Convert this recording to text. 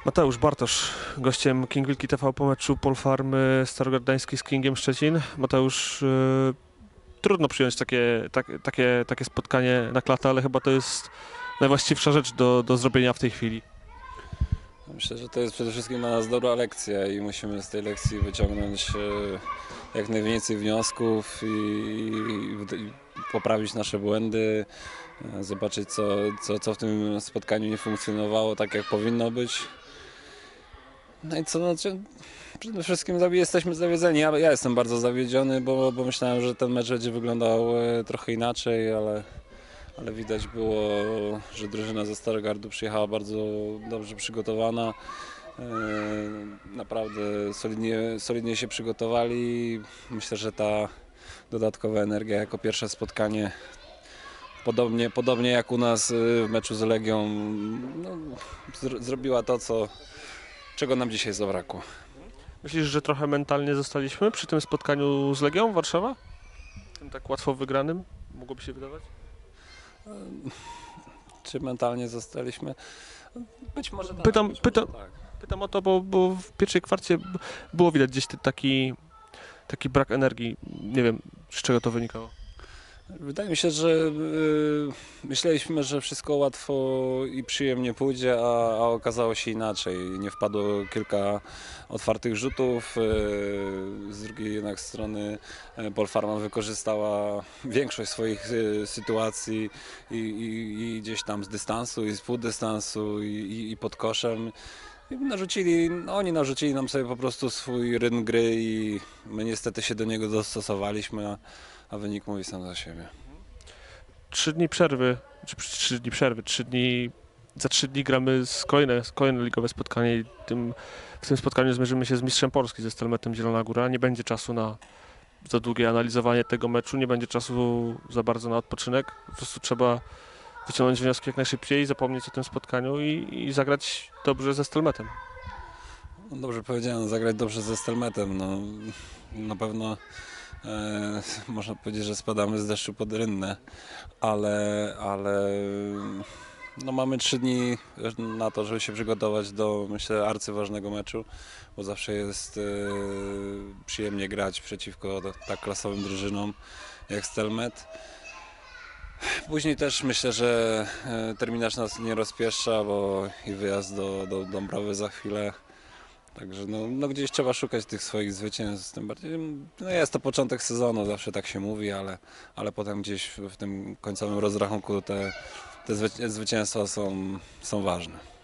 Mateusz Bartosz, gościem King Wilki TV po meczu Polfarmy Starogard Gdański z Kingiem Szczecin. Mateusz, trudno przyjąć takie spotkanie na klatę, ale chyba to jest najwłaściwsza rzecz do zrobienia w tej chwili. Myślę, że to jest przede wszystkim dla nas dobra lekcja i musimy z tej lekcji wyciągnąć jak najwięcej wniosków i poprawić nasze błędy, zobaczyć co w tym spotkaniu nie funkcjonowało tak, jak powinno być. No i co, znaczy, przede wszystkim jesteśmy zawiedzeni. Ja jestem bardzo zawiedziony, bo myślałem, że ten mecz będzie wyglądał trochę inaczej, ale widać było, że drużyna ze Starogardu przyjechała bardzo dobrze przygotowana. Naprawdę solidnie się przygotowali. Myślę, że ta dodatkowa energia jako pierwsze spotkanie, podobnie jak u nas w meczu z Legią, no, zrobiła to, czego nam dzisiaj zabrakło. Myślisz, że trochę mentalnie zostaliśmy przy tym spotkaniu z Legią Warszawa? Tym tak łatwo wygranym, mogłoby się wydawać? Czy mentalnie zostaliśmy? Być może tak. Pytam o to, bo w pierwszej kwarcie było widać gdzieś taki brak energii. Nie wiem, z czego to wynikało. Wydaje mi się, że myśleliśmy, że wszystko łatwo i przyjemnie pójdzie, a okazało się inaczej. Nie wpadło kilka otwartych rzutów. Z drugiej jednak strony Polfarma wykorzystała większość swoich sytuacji i gdzieś tam z dystansu, i z półdystansu, i pod koszem. Oni narzucili nam sobie po prostu swój rytm gry i my niestety się do niego dostosowaliśmy, a wynik mówi sam za siebie. 3 dni przerwy, za 3 dni gramy kolejne ligowe spotkanie i w tym spotkaniu zmierzymy się z mistrzem Polski, ze Stelmetem Zielona Góra. Nie będzie czasu na za długie analizowanie tego meczu, nie będzie czasu za bardzo na odpoczynek. Po prostu trzeba wyciągnąć wnioski jak najszybciej, zapomnieć o tym spotkaniu i zagrać dobrze ze Stelmetem. No dobrze powiedziałem, zagrać dobrze ze Stelmetem. No, na pewno można powiedzieć, że spadamy z deszczu pod rynnę, ale no mamy 3 dni na to, żeby się przygotować do, myślę, arcyważnego meczu, bo zawsze jest przyjemnie grać przeciwko tak klasowym drużynom jak Stelmet. Później też myślę, że terminarz nas nie rozpieszcza, bo i wyjazd do Dąbrowy za chwilę. Także no gdzieś trzeba szukać tych swoich zwycięstw, tym bardziej, no jest to początek sezonu, zawsze tak się mówi, ale potem gdzieś w tym końcowym rozrachunku te zwycięstwa są ważne.